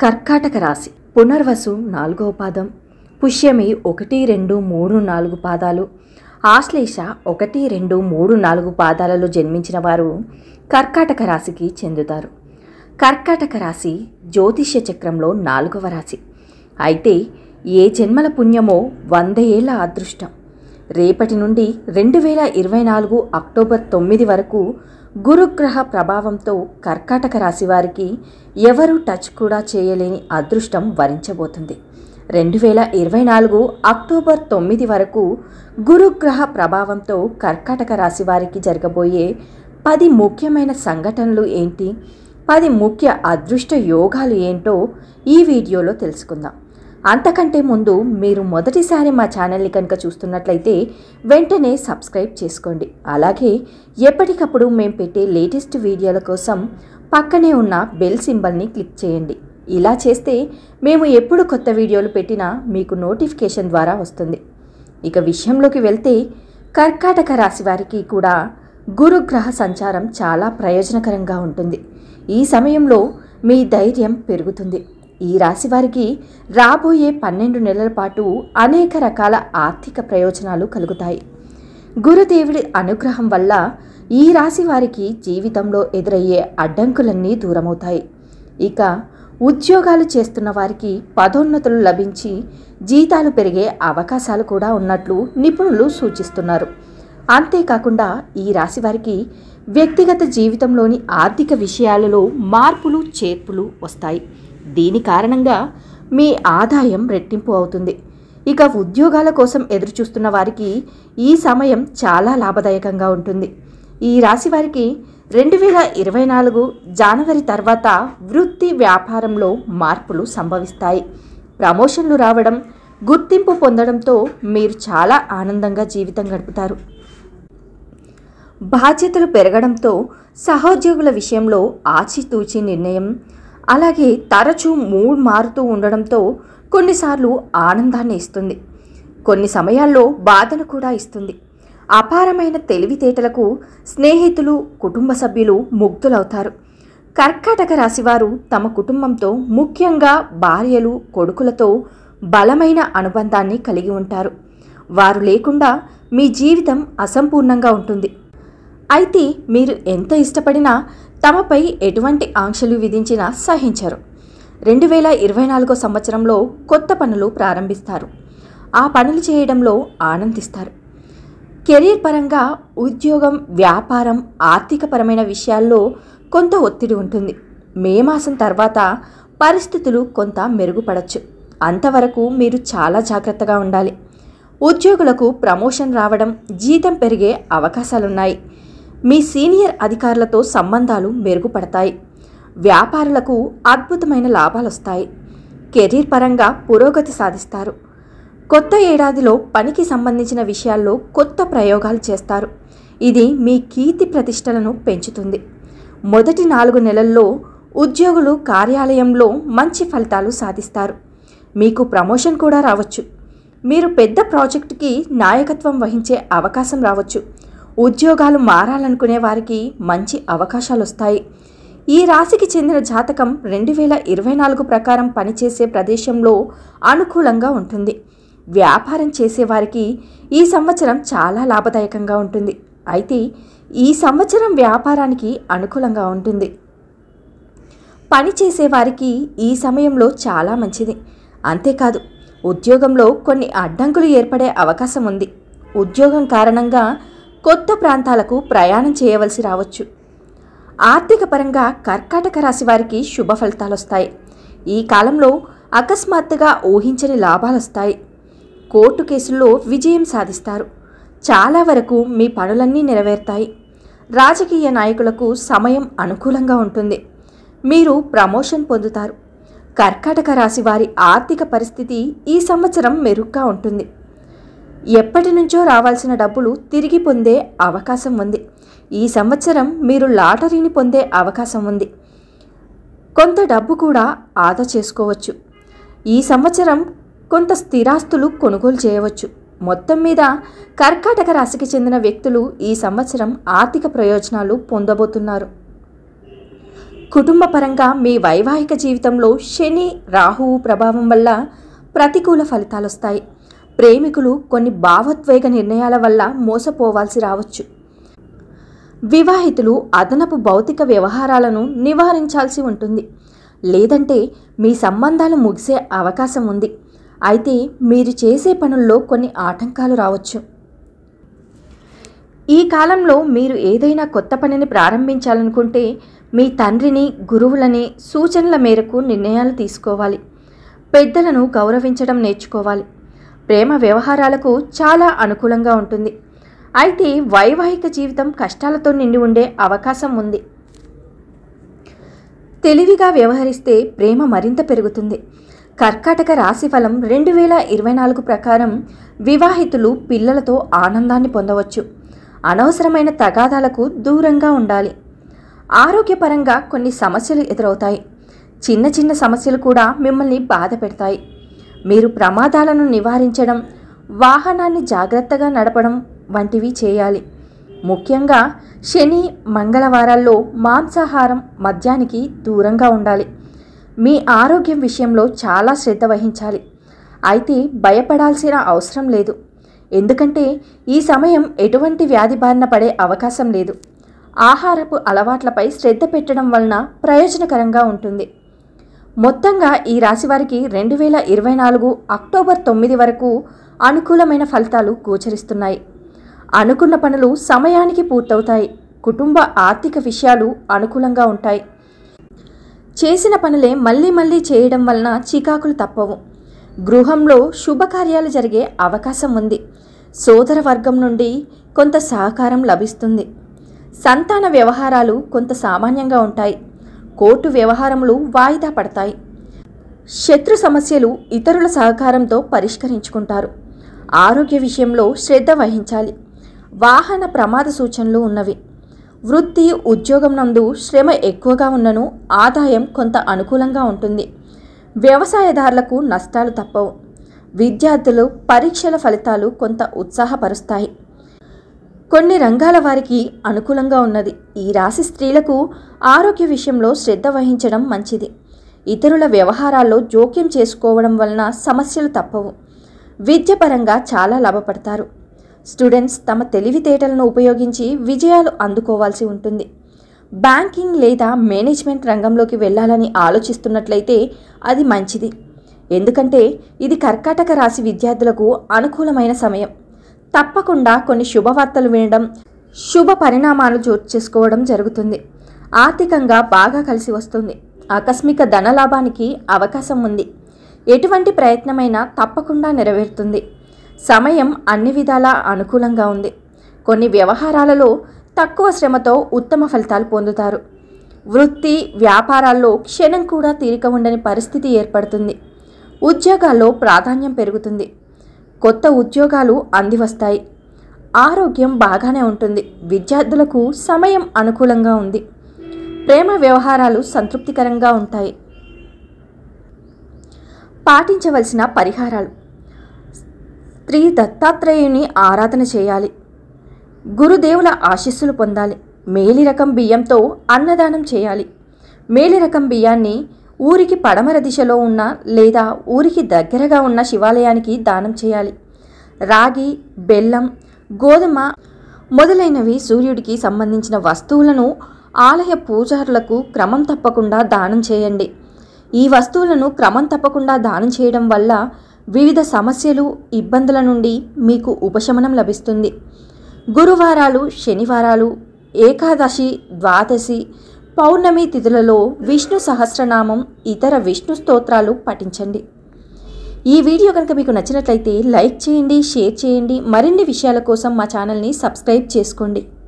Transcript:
కర్కాటక రాశి పునర్వసు 4వ పాదం, పుష్యమి 1, 2, 3, 4 పాదాలు, ఆశ్లేష 1, 2, 3, 4 పాదాలలో జన్మించిన వారు కర్కాటక రాశికి చెందుతారు. కర్కాటక రాశి జ్యోతిష్య చక్రంలో 4వ రాశి. అయితే ఏ జన్మల పుణ్యమో 100 ఏళ్ల అదృష్టం. రేపటి నుండి 2024 అక్టోబర్ 9 వరకు గురుగ్రహ ప్రభావంతో కర్కాటక రాశి వారికి ఎవరు టచ్ కూడా చేయలేని అదృష్టం వరించబోతుంది. 2024 అక్టోబర్ 9 వరకు గురుగ్రహ ప్రభావంతో కర్కాటక రాశి వారికి జరగబోయే 10 ముఖ్యమైన సంఘటనలు ఏంటి, 10 ముఖ్య అదృష్ట యోగాలు ఏంటో ఈ వీడియోలో తెలుసుకుందాం. అంతకంటే ముందు మీరు మొదటిసారి మా ఛానల్ని కనుక చూస్తున్నట్లయితే వెంటనే సబ్స్క్రైబ్ చేసుకోండి. అలాగే ఎప్పటికప్పుడు మేము పెట్టే లేటెస్ట్ వీడియోల కోసం పక్కనే ఉన్న బెల్ సింబల్ని క్లిక్ చేయండి. ఇలా చేస్తే మేము ఎప్పుడు కొత్త వీడియోలు పెట్టినా మీకు నోటిఫికేషన్ ద్వారా వస్తుంది. ఇక విషయంలోకి వెళ్తే కర్కాటక రాశి వారికి కూడా గురుగ్రహ సంచారం చాలా ప్రయోజనకరంగా ఉంటుంది. ఈ సమయంలో మీ ధైర్యం పెరుగుతుంది. ఈ రాశి వారికి రాబోయే 12 నెలల పాటు అనేక రకాల ఆర్థిక ప్రయోజనాలు కలుగుతాయి. గురుదేవుడి అనుగ్రహం వల్ల ఈ రాశి వారికి జీవితంలో ఎదురయ్యే అడ్డంకులన్నీ దూరమవుతాయి. ఇక ఉద్యోగాలు చేస్తున్న వారికి పదోన్నతులు లభించి జీతాలు పెరిగే అవకాశాలు కూడా ఉన్నట్లు నిపుణులు సూచిస్తున్నారు. అంతేకాకుండా ఈ రాశి వారికి వ్యక్తిగత జీవితంలోని ఆర్థిక విషయాలలో మార్పులు చేర్పులు వస్తాయి. దీని కారణంగా మీ ఆదాయం రెట్టింపు అవుతుంది. ఇక ఉద్యోగాల కోసం ఎదురుచూస్తున్న వారికి ఈ సమయం చాలా లాభదాయకంగా ఉంటుంది. ఈ రాశి వారికి 2024 జనవరి తర్వాత వృత్తి వ్యాపారంలో మార్పులు సంభవిస్తాయి. ప్రమోషన్లు రావడం, గుర్తింపు పొందడంతో మీరు చాలా ఆనందంగా జీవితం గడుపుతారు. బాధ్యతలు పెరగడంతో సహోద్యోగుల విషయంలో ఆచితూచి నిర్ణయం, అలాగే తరచూ మూడ్ మారుతూ ఉండడంతో కొన్నిసార్లు ఆనందాన్ని ఇస్తుంది, కొన్ని సమయాల్లో బాధను కూడా ఇస్తుంది. అపారమైన తెలివితేటలకు స్నేహితులు, కుటుంబ సభ్యులు ముగ్ధులవుతారు. కర్కాటక రాశివారు తమ కుటుంబంతో, ముఖ్యంగా భార్యలు, కొడుకులతో బలమైన అనుబంధాన్ని కలిగి ఉంటారు. వారు లేకుండా మీ జీవితం అసంపూర్ణంగా ఉంటుంది. అయితే మీరు ఎంత ఇష్టపడినా తమపై ఎటువంటి ఆంక్షలు విధించినా సహించరు. 2024 సంవత్సరంలో కొత్త పనులు ప్రారంభిస్తారు. ఆ పనులు చేయడంలో ఆనందిస్తారు. కెరీర్ పరంగా ఉద్యోగం, వ్యాపారం, ఆర్థికపరమైన విషయాల్లో కొంత ఒత్తిడి ఉంటుంది. మే మాసం తర్వాత పరిస్థితులు కొంత మెరుగుపడవచ్చు. అంతవరకు మీరు చాలా జాగ్రత్తగా ఉండాలి. ఉద్యోగులకు ప్రమోషన్ రావడం, జీతం పెరిగే అవకాశాలున్నాయి. మీ సీనియర్ అధికారులతో సంబంధాలు మెరుగుపడతాయి. వ్యాపారులకు అద్భుతమైన లాభాలు వస్తాయి. కెరీర్ పరంగా పురోగతి సాధిస్తారు. కొత్త ఏడాదిలో పనికి సంబంధించిన విషయాల్లో కొత్త ప్రయోగాలు చేస్తారు. ఇది మీ కీర్తి ప్రతిష్టలను పెంచుతుంది. మొదటి 4 నెలల్లో ఉద్యోగులు కార్యాలయంలో మంచి ఫలితాలు సాధిస్తారు. మీకు ప్రమోషన్ కూడా రావచ్చు. మీరు పెద్ద ప్రాజెక్టుకి నాయకత్వం వహించే అవకాశం రావచ్చు. ఉద్యోగాలు మారాలనుకునే వారికి మంచి అవకాశాలు వస్తాయి. ఈ రాశికి చెందిన జాతకం 2024 ప్రకారం పనిచేసే ప్రదేశంలో అనుకూలంగా ఉంటుంది. వ్యాపారం చేసేవారికి ఈ సంవత్సరం చాలా లాభదాయకంగా ఉంటుంది. అయితే ఈ సంవత్సరం వ్యాపారానికి అనుకూలంగా ఉంటుంది. పని చేసేవారికి ఈ సమయంలో చాలా మంచిది. అంతేకాదు, ఉద్యోగంలో కొన్ని అడ్డంకులు ఏర్పడే అవకాశం ఉంది. ఉద్యోగం కారణంగా కొత్త ప్రాంతాలకు ప్రయాణం చేయవలసి రావచ్చు. ఆర్థిక పరంగా కర్కాటక రాశి వారికి శుభ ఫలితాలు వస్తాయి. ఈ కాలంలో అకస్మాత్తుగా ఊహించని లాభాలు వస్తాయి. కోర్టు కేసుల్లో విజయం సాధిస్తారు. చాలా వరకు మీ పనులన్నీ నెరవేరుతాయి. రాజకీయ నాయకులకు సమయం అనుకూలంగా ఉంటుంది. మీరు ప్రమోషన్ పొందుతారు. కర్కాటక రాశి వారి ఆర్థిక పరిస్థితి ఈ సంవత్సరం మెరుగ్గా ఉంటుంది. ఎప్పటి నుంచో రావాల్సిన డబ్బులు తిరిగి పొందే అవకాశం ఉంది. ఈ సంవత్సరం మీరు లాటరీని పొందే అవకాశం ఉంది. కొంత డబ్బు కూడా ఆదా చేసుకోవచ్చు. ఈ సంవత్సరం కొంత స్థిరాస్తులు కొనుగోలు చేయవచ్చు. మొత్తం మీద కర్కాటక రాశికి చెందిన వ్యక్తులు ఈ సంవత్సరం ఆర్థిక ప్రయోజనాలు పొందబోతున్నారు. కుటుంబపరంగా మీ వైవాహిక జీవితంలో శని రాహువు ప్రభావం వల్ల ప్రతికూల ఫలితాలు వస్తాయి. ప్రేమికులు కొన్ని భావోద్వేగ నిర్ణయాల వల్ల మోసపోవాల్సి రావచ్చు. వివాహితులు అదనపు భౌతిక వ్యవహారాలను నివారించాల్సి ఉంటుంది, లేదంటే మీ సంబంధాలు ముగిసే అవకాశం ఉంది. అయితే మీరు చేసే పనుల్లో కొన్ని ఆటంకాలు రావచ్చు. ఈ కాలంలో మీరు ఏదైనా కొత్త పనిని ప్రారంభించాలనుకుంటే మీ తండ్రిని, గురువులని సూచనల మేరకు నిర్ణయాలు తీసుకోవాలి. పెద్దలను గౌరవించడం నేర్చుకోవాలి. ప్రేమ వ్యవహారాలకు చాలా అనుకూలంగా ఉంటుంది. అయితే వైవాహిక జీవితం కష్టాలతో నిండి ఉండే అవకాశం ఉంది. తెలివిగా వ్యవహరిస్తే ప్రేమ మరింత పెరుగుతుంది. కర్కాటక రాశి ఫలం 2024 ప్రకారం వివాహితులు పిల్లలతో ఆనందాన్ని పొందవచ్చు. అనవసరమైన తగాదాలకు దూరంగా ఉండాలి. ఆరోగ్యపరంగా కొన్ని సమస్యలు ఎదురవుతాయి. చిన్న చిన్న సమస్యలు కూడా మిమ్మల్ని బాధ పెడతాయి. మీరు ప్రమాదాలను నివారించడం, వాహనాన్ని జాగ్రత్తగా నడపడం వంటివి చేయాలి. ముఖ్యంగా శని, మంగళవారాల్లో మాంసాహారం, మద్యానికి దూరంగా ఉండాలి. మీ ఆరోగ్యం విషయంలో చాలా శ్రద్ధ వహించాలి. అయితే భయపడాల్సిన అవసరం లేదు, ఎందుకంటే ఈ సమయం ఎటువంటి వ్యాధి బారిన పడే అవకాశం లేదు. ఆహారపు అలవాట్లపై శ్రద్ధ పెట్టడం వలన ప్రయోజనకరంగా ఉంటుంది. మొత్తంగా ఈ రాశివారికి 2024 అక్టోబర్ 9 వరకు అనుకూలమైన ఫలితాలు గోచరిస్తున్నాయి. అనుకున్న పనులు సమయానికి పూర్తవుతాయి. కుటుంబ ఆర్థిక విషయాలు అనుకూలంగా ఉంటాయి. చేసిన పనులే మళ్ళీ మళ్ళీ చేయడం వలన చికాకులు తప్పవు. గృహంలో శుభకార్యాలు జరిగే అవకాశం ఉంది. సోదర వర్గం నుండి కొంత సహకారం లభిస్తుంది. సంతాన వ్యవహారాలు కొంత సామాన్యంగా ఉంటాయి. కోర్టు వ్యవహారములు వాయిదా పడతాయి. శత్రు సమస్యలు ఇతరుల సహకారంతో పరిష్కరించుకుంటారు. ఆరోగ్య విషయంలో శ్రద్ధ వహించాలి. వాహన ప్రమాద సూచనలు ఉన్నవి. వృత్తి, ఉద్యోగం నందు శ్రమ ఎక్కువగా ఉన్నను ఆదాయం కొంత అనుకూలంగా ఉంటుంది. వ్యవసాయదారులకు నష్టాలు తప్పవు. విద్యార్థులు పరీక్షల ఫలితాలు కొంత ఉత్సాహపరుస్తాయి. కొన్ని రంగాల వారికి అనుకూలంగా ఉన్నది. ఈ రాశి స్త్రీలకు ఆరోగ్య విషయంలో శ్రద్ధ వహించడం మంచిది. ఇతరుల వ్యవహారాల్లో జోక్యం చేసుకోవడం వలన సమస్యలు తప్పవు. విద్యపరంగా చాలా లాభపడతారు. స్టూడెంట్స్ తమ తెలివితేటలను ఉపయోగించి విజయాలు అందుకోవాల్సి ఉంటుంది. బ్యాంకింగ్ లేదా మేనేజ్మెంట్ రంగంలోకి వెళ్ళాలని ఆలోచిస్తున్నట్లయితే అది మంచిది, ఎందుకంటే ఇది కర్కాటక రాశి విద్యార్థులకు అనుకూలమైన సమయం. తప్పకుండా కొన్ని శుభవార్తలు వినడం, శుభ పరిణామాలు చోటు చేసుకోవడం జరుగుతుంది. ఆర్థికంగా బాగా కలిసి వస్తుంది. ఆకస్మిక ధనలాభానికి అవకాశం ఉంది. ఎటువంటి ప్రయత్నమైనా తప్పకుండా నెరవేరుతుంది. సమయం అన్ని విధాలా అనుకూలంగా ఉంది. కొన్ని వ్యవహారాలలో తక్కువ శ్రమతో ఉత్తమ ఫలితాలు పొందుతారు. వృత్తి, వ్యాపారాల్లో క్షణం కూడా తీరిక ఉండని పరిస్థితి ఏర్పడుతుంది. ఉద్యోగాల్లో ప్రాధాన్యం పెరుగుతుంది. కొత్త ఉద్యోగాలు అందివస్తాయి. ఆరోగ్యం బాగానే ఉంటుంది. విద్యార్థులకు సమయం అనుకూలంగా ఉంది. ప్రేమ వ్యవహారాలు సంతృప్తికరంగా ఉంటాయి. పాటించవలసిన పరిహారాలు: శ్రీ దత్తాత్రేయుని ఆరాధన చేయాలి. గురుదేవుల ఆశీస్సులు పొందాలి. మేలి రకం బియ్యంతో అన్నదానం చేయాలి. మేలి రకం బియ్యాన్ని ఊరికి పడమర దిశలో ఉన్న లేదా ఊరికి దగ్గరగా ఉన్న శివాలయానికి దానం చేయాలి. రాగి, బెల్లం, గోధుమ మొదలైనవి సూర్యుడికి సంబంధించిన వస్తువులను ఆలయ పూజారులకు క్రమం తప్పకుండా దానం చేయండి. ఈ వస్తువులను క్రమం తప్పకుండా దానం చేయడం వల్ల వివిధ సమస్యలు, ఇబ్బందుల నుండి మీకు ఉపశమనం లభిస్తుంది. గురువారాలు, శనివారాలు, ఏకాదశి, ద్వాదశి, పౌర్ణమి తిథులలో విష్ణు సహస్రనామం, ఇతర విష్ణు స్తోత్రాలు పఠించండి. ఈ వీడియో కనుక మీకు నచ్చినట్లయితే లైక్ చేయండి, షేర్ చేయండి. మరిన్ని విషయాల కోసం మా ఛానల్ని సబ్స్క్రైబ్ చేసుకోండి.